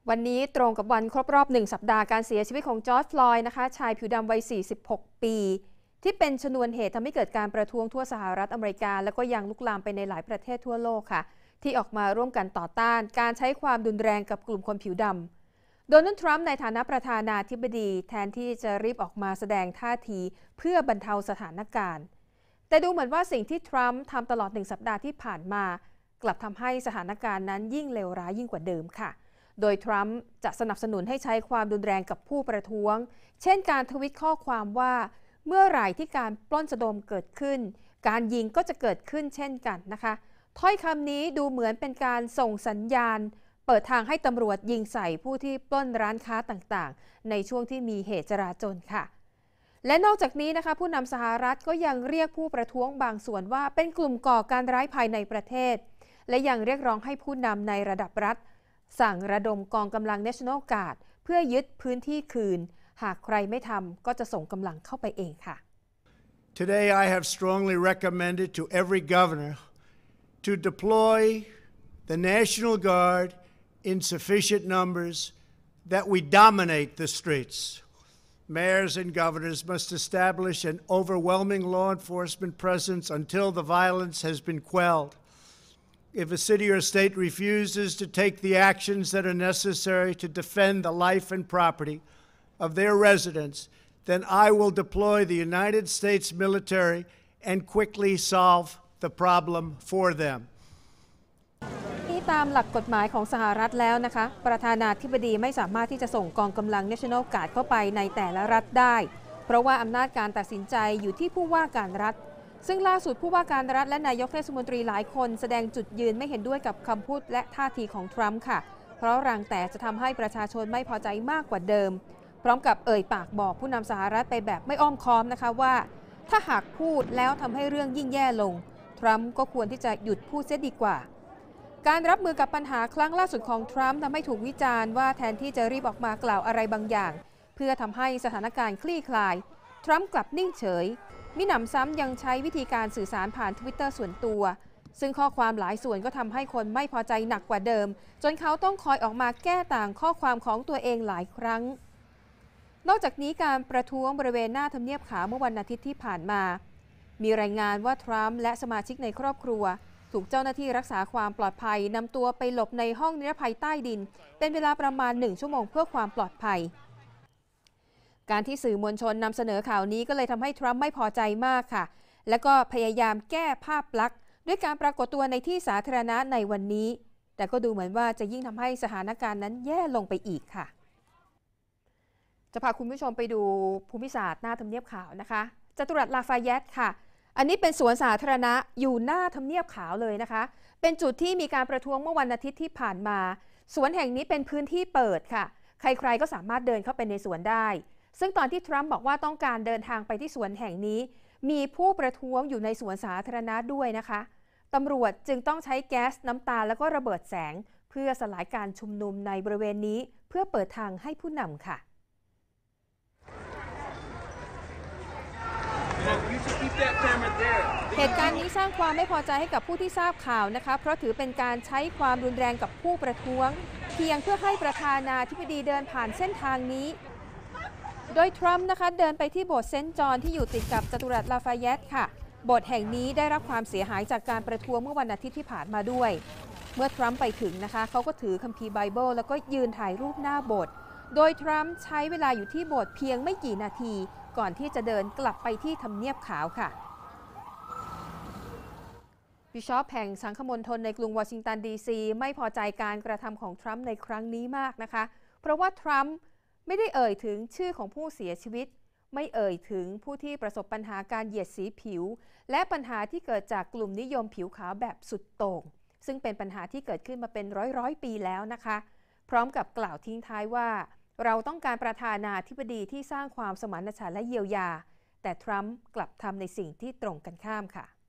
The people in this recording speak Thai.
วันนี้ตรงกับวันครบรอบ1 สัปดาห์การเสียชีวิตของจอร์จ ฟลอยด์นะคะชายผิวดำวัย 46 ปี ที่เป็นชนวนเหตุทำให้เกิดการประท้วงทั่วสหรัฐอเมริกาและก็ยังลุกลามไปในหลายประเทศทั่วโลกค่ะที่ออกมาร่วมกันต่อต้านการใช้ความรุนแรงกับกลุ่มคนผิวดำโดนัลด์ ทรัมป์ในฐานะประธานาธิบดีแทนที่จะรีบออกมาแสดงท่าทีเพื่อบรรเทาสถานการณ์แต่ดูเหมือนว่าสิ่งที่ทรัมป์ทำตลอด1 สัปดาห์ที่ผ่านมากลับทำให้สถานการณ์นั้นยิ่งเลวร้ายยิ่งกว่าเดิมค่ะโดยทรัมป์จะสนับสนุนให้ใช้ความรุนแรงกับผู้ประท้วงเช่นการทวิตข้อความว่าเมื่อไหร่ที่การปล้นสะดมเกิดขึ้นการยิงก็จะเกิดขึ้นเช่นกันนะคะถ้อยคำนี้ดูเหมือนเป็นการส่งสัญญาณเปิดทางให้ตำรวจยิงใส่ผู้ที่ปล้นร้านค้าต่างๆในช่วงที่มีเหตุจราจรค่ะและนอกจากนี้นะคะผู้นำสหรัฐก็ยังเรียกผู้ประท้วงบางส่วนว่าเป็นกลุ่มก่อการร้ายภายในประเทศและยังเรียกร้องให้ผู้นำในระดับรัฐสั่งระดมกองกำลัง National Guard เพื่อยึดพื้นที่คืนหากใครไม่ทำก็จะส่งกำลังเข้าไปเองค่ะ Today I have strongly recommended to every governor to deploy the National Guard in sufficient numbers that we dominate the streets. Mayors and governors must establish an overwhelming law enforcement presence until the violence has been quelled. If a city or state refuses to take the actions that are necessary to defend the life and property of their residents, then I will deploy the United States military and quickly solve the problem for them. ที่ตามหลักกฎหมายของสหรัฐแล้วนะคะประธานาธิบดีไม่สามารถที่จะส่งกองกำลัง National Guard เข้าไปในแต่ละรัฐได้เพราะว่าอำนาจการตัดสินใจอยู่ที่ผู้ว่าการรัฐซึ่งล่าสุดผู้ว่าการรัฐและนายกเทศมนตรีหลายคนแสดงจุดยืนไม่เห็นด้วยกับคำพูดและท่าทีของทรัมป์ค่ะเพราะรังแต่จะทำให้ประชาชนไม่พอใจมากกว่าเดิมพร้อมกับเอ่ยปากบอกผู้นำสหรัฐไปแบบไม่อ้อมค้อมนะคะว่าถ้าหากพูดแล้วทำให้เรื่องยิ่งแย่ลงทรัมป์ก็ควรที่จะหยุดพูดเสียดีกว่าการรับมือกับปัญหาครั้งล่าสุดของทรัมป์ทำให้ถูกวิจารณ์ว่าแทนที่จะรีบออกมากล่าวอะไรบางอย่างเพื่อทำให้สถานการณ์คลี่คลายทรัมป์กลับนิ่งเฉยมิหนำซ้ำยังใช้วิธีการสื่อสารผ่าน Twitter ส่วนตัวซึ่งข้อความหลายส่วนก็ทำให้คนไม่พอใจหนักกว่าเดิมจนเขาต้องคอยออกมาแก้ต่างข้อความของตัวเองหลายครั้งนอกจากนี้การประท้วงบริเวณหน้าทำเนียบขาวเมื่อวันอาทิตย์ที่ผ่านมามีรายงานว่าทรัมป์และสมาชิกในครอบครัวถูกเจ้าหน้าที่รักษาความปลอดภัยนำตัวไปหลบในห้องนิรภัยใต้ดินเป็นเวลาประมาณ1 ชั่วโมงเพื่อความปลอดภัยการที่สื่อมวลชนนำเสนอข่าวนี้ก็เลยทำให้ทรัมป์ไม่พอใจมากค่ะและก็พยายามแก้ภาพลักษณ์ด้วยการปรากฏตัวในที่สาธารณะในวันนี้แต่ก็ดูเหมือนว่าจะยิ่งทำให้สถานการณ์นั้นแย่ลงไปอีกค่ะจะพาคุณผู้ชมไปดูภูมิศาสตร์หน้าทำเนียบขาวนะคะจัตุรัสลาฟาเยตค่ะอันนี้เป็นสวนสาธารณะอยู่หน้าทำเนียบขาวเลยนะคะเป็นจุดที่มีการประท้วงเมื่อวันอาทิตย์ที่ผ่านมาสวนแห่งนี้เป็นพื้นที่เปิดค่ะใครๆก็สามารถเดินเข้าไปในสวนได้ซึ่งตอนที่ทรัมป์บอกว่าต้องการเดินทางไปที่สวนแห่งนี้มีผู้ประท้วงอยู่ในสวนสาธารณะด้วยนะคะตำรวจจึงต้องใช้แก๊สน้ำตาแล้วก็ระเบิดแสงเพื่อสลายการชุมนุมในบริเวณนี้เพื่อเปิดทางให้ผู้นำค่ะเหตุการณ์นี้สร้างความไม่พอใจให้กับผู้ที่ทราบข่าวนะคะเพราะถือเป็นการใช้ความรุนแรงกับผู้ประท้วงเพียงเพื่อให้ประธานาธิบดีเดินผ่านเส้นทางนี้โดยทรัมป์นะคะเดินไปที่โบสถ์เซนต์จอห์นที่อยู่ติดกับจัตุรัสลาฟาเยตค่ะโบสถ์แห่งนี้ได้รับความเสียหายจากการประท้วงเมื่อวันอาทิตย์ที่ผ่านมาด้วยเมื่อทรัมป์ไปถึงนะคะเขาก็ถือคัมภีร์ไบเบิลแล้วก็ยืนถ่ายรูปหน้าโบสถ์โดยทรัมป์ใช้เวลาอยู่ที่โบสถ์เพียงไม่กี่นาทีก่อนที่จะเดินกลับไปที่ทำเนียบขาวค่ะบิชอปแห่งสังคมณฑลในกรุงวอชิงตันดีซีไม่พอใจการกระทำของทรัมป์ในครั้งนี้มากนะคะเพราะว่าทรัมป์ไม่ได้เอ่ยถึงชื่อของผู้เสียชีวิตไม่เอ่ยถึงผู้ที่ประสบปัญหาการเหยียดสีผิวและปัญหาที่เกิดจากกลุ่มนิยมผิวขาวแบบสุดโต่งซึ่งเป็นปัญหาที่เกิดขึ้นมาเป็นร้อยปีแล้วนะคะพร้อมกับกล่าวทิ้งท้ายว่าเราต้องการประธานาธิบดีที่สร้างความสมานฉันท์และเยียวยาแต่ทรัมป์กลับทำในสิ่งที่ตรงกันข้ามค่ะ